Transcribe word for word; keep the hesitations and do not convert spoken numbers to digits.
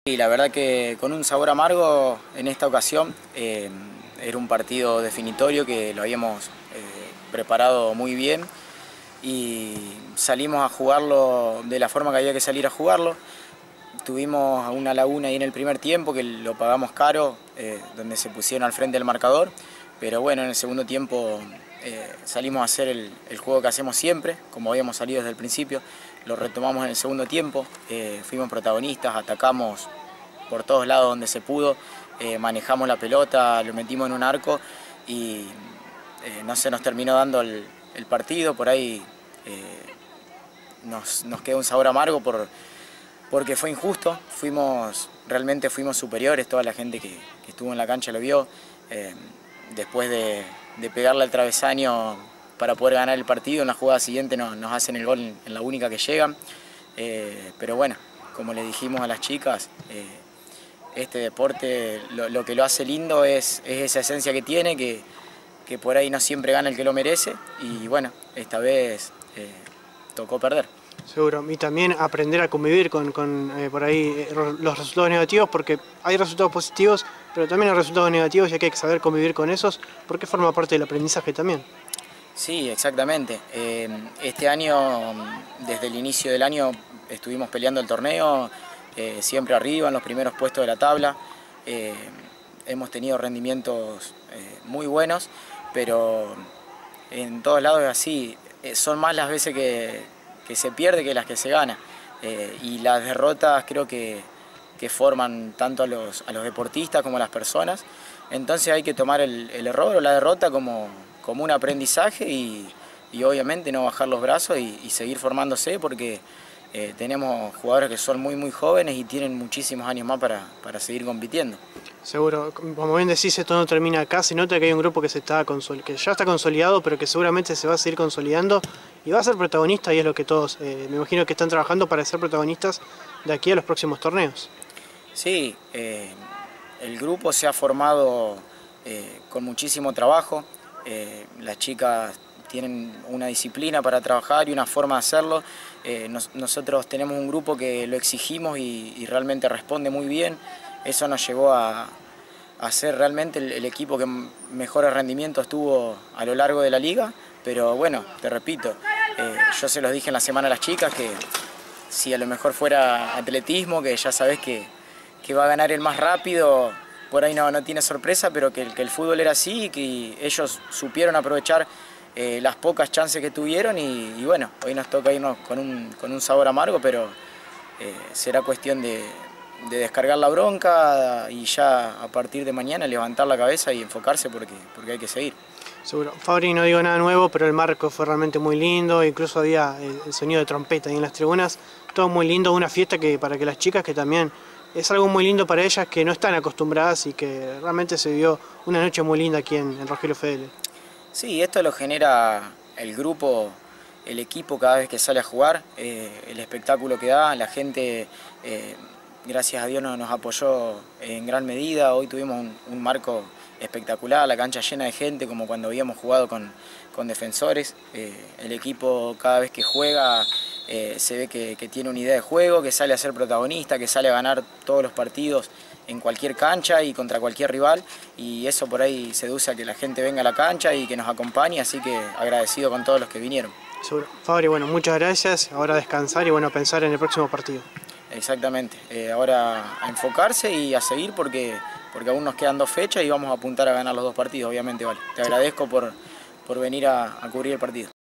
Y la verdad que con un sabor amargo en esta ocasión, eh, era un partido definitorio que lo habíamos eh, preparado muy bien y salimos a jugarlo de la forma que había que salir a jugarlo. Tuvimos una laguna ahí en el primer tiempo que lo pagamos caro, eh, donde se pusieron al frente del marcador, pero bueno, en el segundo tiempo eh, salimos a hacer el, el juego que hacemos siempre, como habíamos salido desde el principio, lo retomamos en el segundo tiempo, eh, fuimos protagonistas, atacamos por todos lados donde se pudo, eh, manejamos la pelota, lo metimos en un arco y eh, no se nos terminó dando el, el partido, por ahí eh, nos, nos queda un sabor amargo por, porque fue injusto, fuimos, realmente fuimos superiores, toda la gente que, que estuvo en la cancha lo vio, eh, después de, de pegarle al travesaño para poder ganar el partido, en la jugada siguiente nos, nos hacen el gol en, en la única que llegan, eh, pero bueno, como le dijimos a las chicas, eh, este deporte lo, lo que lo hace lindo es, es esa esencia que tiene, que, que por ahí no siempre gana el que lo merece y bueno, esta vez eh, tocó perder. Seguro, y también aprender a convivir con, con eh, por ahí eh, los resultados negativos, porque hay resultados positivos, pero también hay resultados negativos y hay que saber convivir con esos, porque forma parte del aprendizaje también. Sí, exactamente. Eh, este año, desde el inicio del año, estuvimos peleando el torneo, eh, siempre arriba, en los primeros puestos de la tabla. Eh, hemos tenido rendimientos eh, muy buenos, pero en todos lados es así. Eh, son más las veces que, que se pierde que las que se gana. Eh, y las derrotas creo que, que forman tanto a los, a los deportistas como a las personas. Entonces hay que tomar el, el error o la derrota como, como un aprendizaje y, y obviamente no bajar los brazos y, y seguir formándose porque eh, tenemos jugadores que son muy muy jóvenes y tienen muchísimos años más para, para seguir compitiendo. Seguro, como bien decís, esto no termina acá, se nota que hay un grupo que, se está que ya está consolidado, pero que seguramente se va a seguir consolidando y va a ser protagonista y es lo que todos, eh, me imagino que están trabajando para ser protagonistas de aquí a los próximos torneos. Sí, eh, el grupo se ha formado eh, con muchísimo trabajo, eh, las chicas tienen una disciplina para trabajar y una forma de hacerlo. Eh, nos, nosotros tenemos un grupo que lo exigimos y, y realmente responde muy bien. Eso nos llevó a, a ser realmente el, el equipo que mejores rendimientos tuvo a lo largo de la liga. Pero bueno, te repito, eh, yo se los dije en la semana a las chicas que si a lo mejor fuera atletismo, que ya sabés que, que va a ganar el más rápido, por ahí no, no tiene sorpresa, pero que, que el fútbol era así y que ellos supieron aprovechar Eh, las pocas chances que tuvieron y, y bueno, hoy nos toca irnos con un, con un sabor amargo, pero eh, será cuestión de, de descargar la bronca y ya a partir de mañana levantar la cabeza y enfocarse porque, porque hay que seguir. Seguro. Fabri, no digo nada nuevo, pero el marco fue realmente muy lindo, incluso había el, el sonido de trompeta ahí en las tribunas, todo muy lindo, una fiesta que para que las chicas que también es algo muy lindo para ellas que no están acostumbradas y que realmente se vivió una noche muy linda aquí en, en Rogelio Federle. Sí, esto lo genera el grupo, el equipo cada vez que sale a jugar, eh, el espectáculo que da, la gente, eh, gracias a Dios, nos, nos apoyó en gran medida, hoy tuvimos un, un marco espectacular, la cancha llena de gente como cuando habíamos jugado con, con Defensores, eh, el equipo cada vez que juega eh, se ve que, que tiene una idea de juego, que sale a ser protagonista, que sale a ganar todos los partidos en cualquier cancha y contra cualquier rival y eso por ahí seduce a que la gente venga a la cancha y que nos acompañe, así que agradecido con todos los que vinieron. Seguro. Fabri, bueno, muchas gracias, ahora a descansar y bueno, a pensar en el próximo partido. Exactamente, eh, ahora a enfocarse y a seguir porque, porque aún nos quedan dos fechas y vamos a apuntar a ganar los dos partidos, obviamente, vale. Te agradezco por, por venir a, a cubrir el partido.